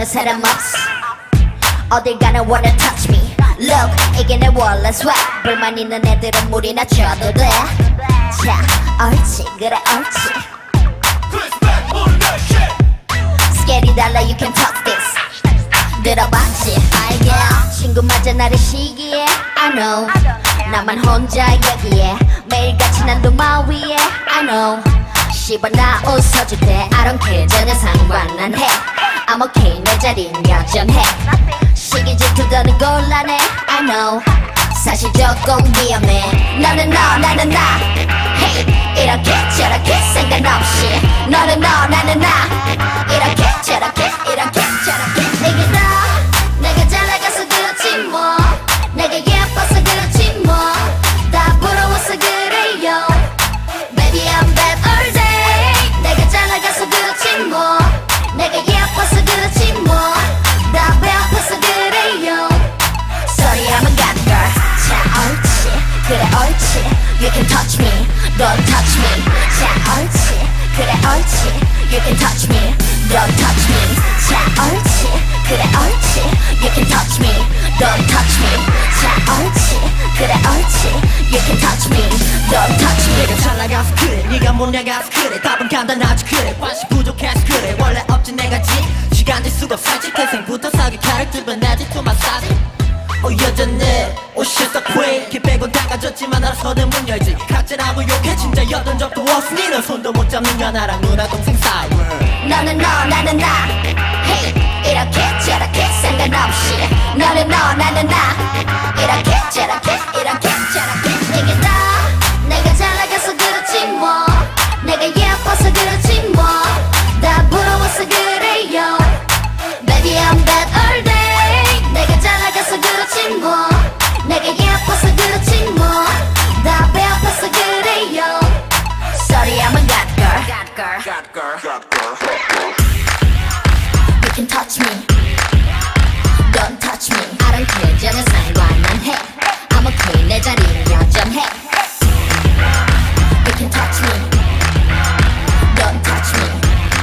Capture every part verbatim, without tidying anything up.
보는 사람 없어. 어딜 가나 wanna touch me. Look, 이게 내 원래 swag. 불만 있는 애들은 물이나 줘도 돼. 자, 옳지, 그래 옳지. Scary 달라, you can talk this. 들어봤지? 알게. 친구마저 나를 시기해. I know. 나만 혼자 여기에 매일같이 난 루마 위에. I know. 씨발 나 웃어줄 때 I don't care. 전혀 상관 안 해. I'm okay. 내 자리는 여전해. 시기 질투더는 곤란해. I know. 사실 조금 위험해. 너는 너 나는 나. Hey, 이렇게 저렇게 상관없이 너는 너 나는 나. 이렇게 저렇게 이렇게 저렇게. 내게 너 내가 잘 나가서 그렇지 뭐. 내가 예뻐서 그렇지 뭐. 다 부러워서 그래요. Baby I'm bad all day. 내가 잘 나가서 그렇지 뭐. 내가 예뻐서 그렇지 뭐. 다 배고파서 그래요. Sorry I'm a bad girl. 자 옳지 그래 옳지. You can touch me, don't touch me. 자 옳지 그래 옳지. You can touch me, don't touch me. 자 옳지 그래 옳지. You can touch me, don't touch me. 자 옳지 그래 옳지. You can touch me, don't touch me. 내가 잘 나가서 그래 네가 못 나가서 그래. 답은 간단하지 그래. 관심 부족해서 그래. 원래 없지 내가지. 시간 될 수가 없지. 태생부터 사기 캐릭터는 내지 to my side. 어 여전해 Oh she's the queen. 키 빼고 닦아줬지만 알아서는 문 열지. 각질하고 욕해 진짜 여던 적도 없으니 넌 손도 못 잡는 연하랑 누나 동생 사이. 너는 너 나는 나. Hey 이렇게 저렇게 상관없이 너는 너 나는 나. 이렇게 저렇게 이렇게 저렇게. 내게 너 내가 잘 나가서 그렇지 뭐. 내가 예뻐서 그렇지 뭐. 다 부러워서 그래요. Baby I'm bad all day. 내가 잘 나가서 그렇지 뭐. 내가 예뻐서 그렇지 뭐. 다 배고파서 그래요. Sorry I'm a god girl. God girl. God girl. God girl. You can touch me, don't touch me. I don't care. 전혀 상관 안 해. I'm okay. 내 자리는 여전해. You can touch me, don't touch me.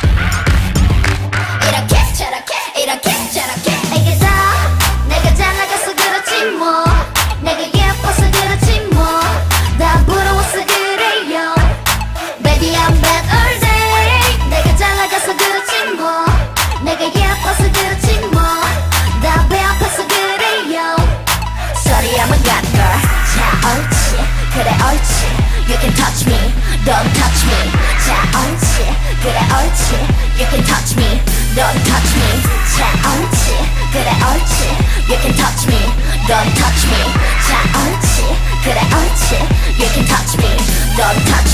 이렇게 저렇게 이렇게 저렇게. 내게 더 내가 잘 나가서 그렇지 뭐. 내가 예뻐서 그렇지 뭐. 다 부러워서 그래요. Baby I'm bad all day. 내가 잘 나가서 그렇지 뭐. 내가 예뻐서 그렇지 뭐. 다 배고파서 그래요. Sorry I'm a god girl. 자 옳지 그래 옳지. You can touch me, don't touch me. 자 옳지 그래 옳지. You can touch me, don't touch me. 자 옳지 그래 옳지. You can touch me, don't touch me. 자 옳지 그래 옳지. You can touch me, don't touch me.